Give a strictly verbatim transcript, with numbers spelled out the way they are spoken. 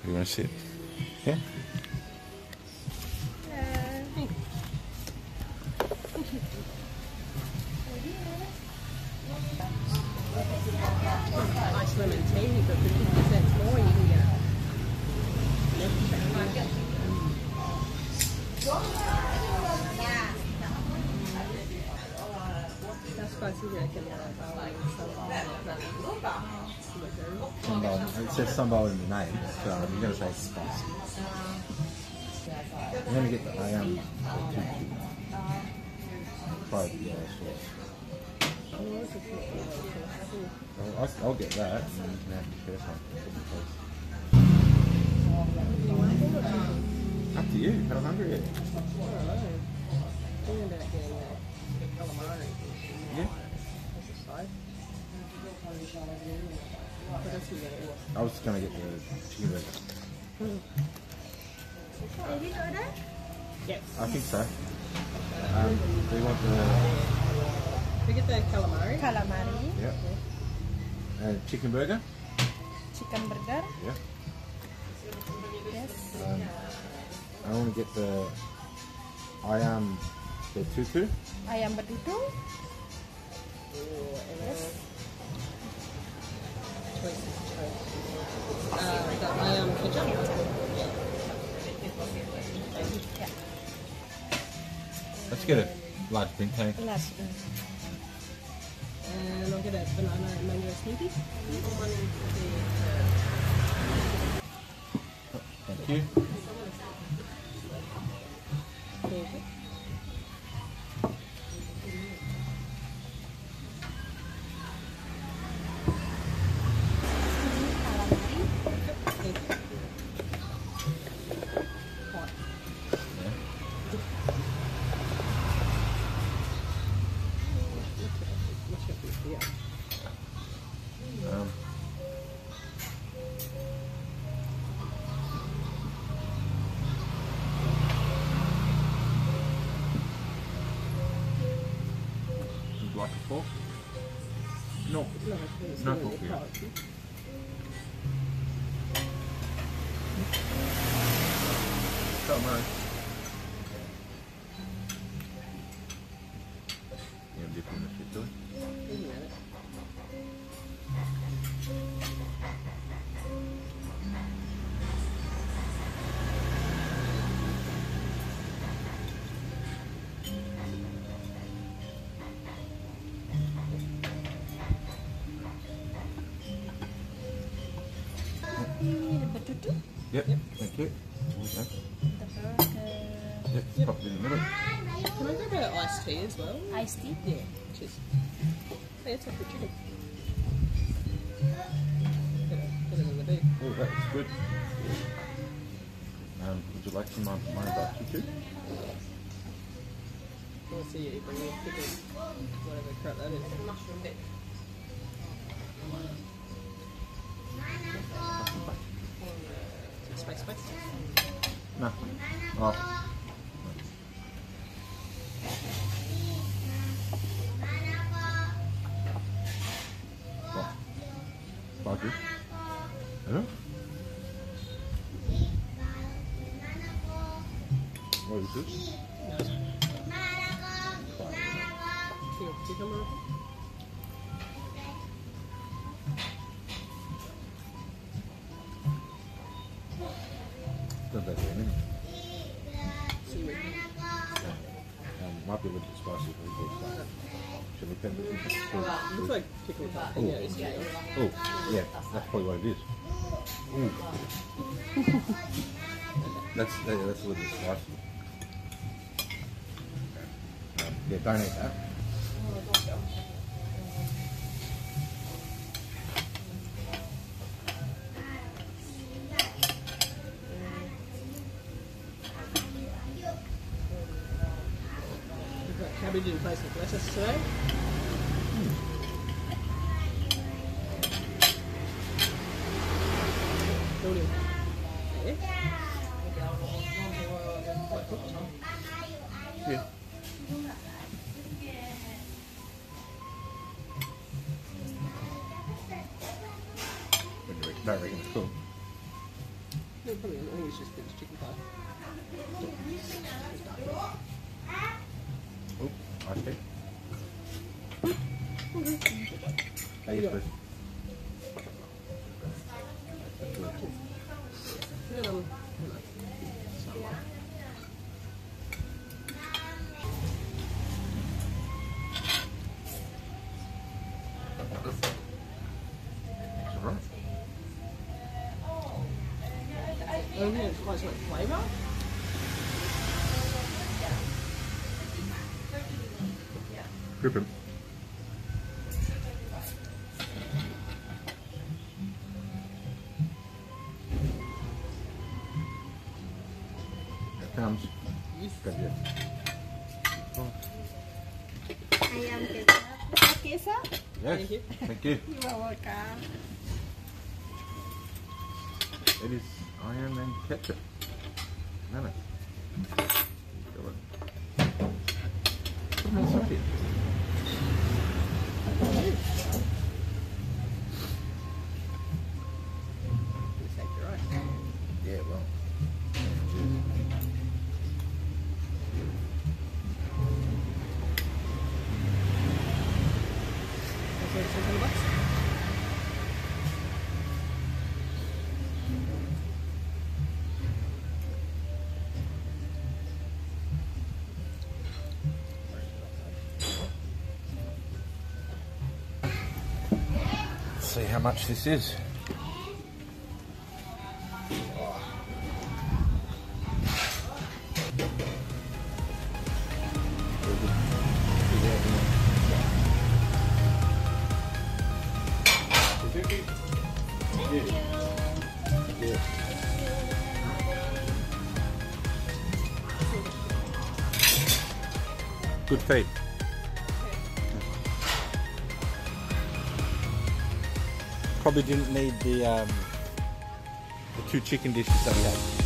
You want to sit? Yeah. Nice lemon tea, but for fifty cents more you can get it. How spicy do you reckon that Bali and Sambal. It says sambal in the name, so I'm going to say spicy. I'm going to get the ayam. Try the yellow sauce. I'll, I'll, I'll get that, and then you can have the first one. Up to you. How hungry are you? I don't know. Thinking about getting that calamari. Yeah. As a side. What else you getting? I was going to get the chicken burger. Did you order? Yes. I think so. Um, do you want the... We get the calamari. Calamari, Yeah. And chicken burger? chicken burger. Yeah. Yes. Um, I want to get the ayam betutu. Ayam betutu. Yes. Uh, the ayam ketchup. Yeah. Let's get a large bintang. Last. And I'll get a banana and mango smoothie. Thank you. Um, would you like a fork? No. No, it's No not fork really here. hot. Calamari. Yeah, dip in the shit, do it. Isn't it? The betutu. Yep, Yep. thank you. Okay. The burger. Yep, Yep. pop it in the middle. Can I grab an iced tea as well? Iced tea. Yeah, cheers. Hey, it's like the chicken. Get it, get it in the bag. Oh, that's good. Um, would you like some of my barbecue too? I want to see you bring your pickle, whatever crap that is. Spice, spice. No. Oh. What? Barbecue? Huh? What is this? Here, cucumber. Doesn't that very many. Seaweed. Um, might be a little bit spicy for the spice. Should we pepper it? It looks like pickled something. Yeah, it's good. Oh, yeah, that's probably what it is. Ooh. that's, yeah, that's a little bit spicy. Um, yeah, don't eat that. We've got cabbage in place with lettuce today. Building. Yeah. Yeah. What do you reckon? Don't reckon it's cool. No, probably, I think it's just it's chicken pie. Oh, I see. Hey, Yeah. please. And, um, you know, so, uh, It's alright. I think it's quite so much flavour. Gripping. Here it comes. Good, yeah. Oh, Ayam kecap. Kesa? yes, Thank you. thank you. You are welcome. It is ayam and ketchup. Nana. Put them inside here. Exactly right. Yeah, well. That's what it says on the box. Let's see how much this is. Good feed. Probably didn't need the um, the two chicken dishes that we had.